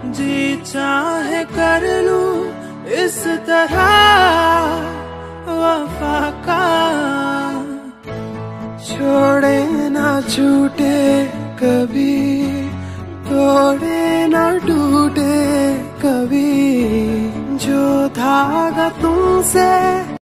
जी चाहे कर लूं इस तरह वफा का, छोड़े ना छूटे कभी, तोड़े ना टूटे कभी, जो धागा तुमसे